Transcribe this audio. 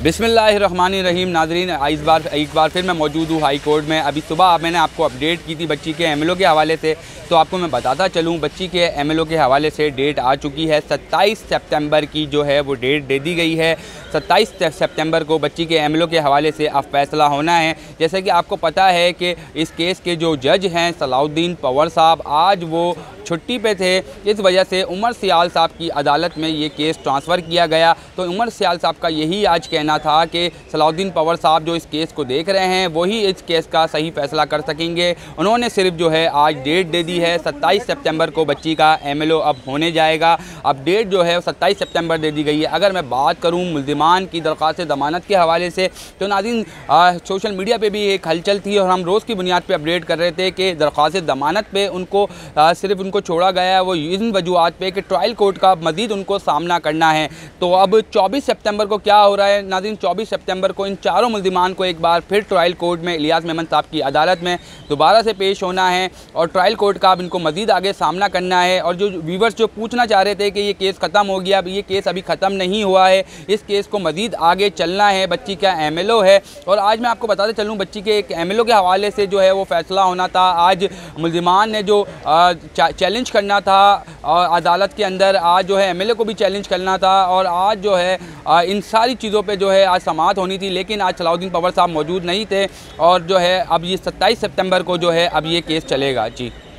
बिस्मिल्लाहिर्रहमानिर्रहीम। नाज़रीन, एक बार फिर मैं मौजूद हूँ हाई कोर्ट में। अभी सुबह मैंने आपको अपडेट की थी बच्ची के एमएलओ के हवाले से, तो आपको मैं बताता चलूँ बच्ची के एमएलओ के हवाले से डेट आ चुकी है। 27 सितंबर की जो है वो डेट दे दी गई है। 27 सितंबर को बच्ची के एमएलओ के हवाले से अब फैसला होना है। जैसे कि आपको पता है कि इस केस के जो जज हैं सलाउद्दीन पंवर साहब, आज वो छुट्टी पे थे। इस वजह से उमर सियाल साहब की अदालत में ये केस ट्रांसफ़र किया गया। तो उमर सियाल साहब का यही आज कहना था कि सलाउद्दीन पंवर साहब जो इस केस को देख रहे हैं वही इस केस का सही फ़ैसला कर सकेंगे। उन्होंने सिर्फ जो है आज डेट दे दी है 27 सितंबर को बच्ची का एमएलओ अब होने जाएगा। अब डेट जो है 27 सितंबर दे दी गई है। अगर मैं बात करूँ मुल्ज़िमान की दरख्वास्त ज़मानत के हवाले से, तो नाज़रीन सोशल मीडिया पर भी एक हलचल थी और हम रोज़ की बुनियाद पर अपडेट कर रहे थे कि दरख्वास्त ज़मानत पर उनको सिर्फ उनको छोड़ा गया है वो इन वजूहात पे कि ट्रायल कोर्ट का मज़ीद उनको सामना करना है। तो अब 24 सितंबर को क्या हो रहा है नाज़रीन, 24 सितंबर को इन चारों मुल्ज़िमान को एक बार फिर ट्रायल कोर्ट में इलियास मेमन साहब की अदालत में दोबारा से पेश होना है और ट्रायल कोर्ट का अब इनको मज़ीद आगे सामना करना है। और जो व्यूवर्स जो पूछना चाह रहे थे कि ये केस ख़त्म हो गया, अब ये केस अभी ख़त्म नहीं हुआ है, इस केस को मज़ीद आगे चलना है। बच्ची का एमएलओ है और आज मैं आपको बताते चलूँ बच्ची के एक एमएलओ के हवाले से जो है वो फ़ैसला होना था। आज मुल्ज़िमान ने जो चैलेंज करना था और अदालत के अंदर, आज जो है एमएलए को भी चैलेंज करना था और आज जो है इन सारी चीज़ों पे जो है आज समाअत होनी थी, लेकिन आज सलाउद्दीन पंवर साहब मौजूद नहीं थे और जो है अब ये 27 सितंबर को जो है अब ये केस चलेगा। जी।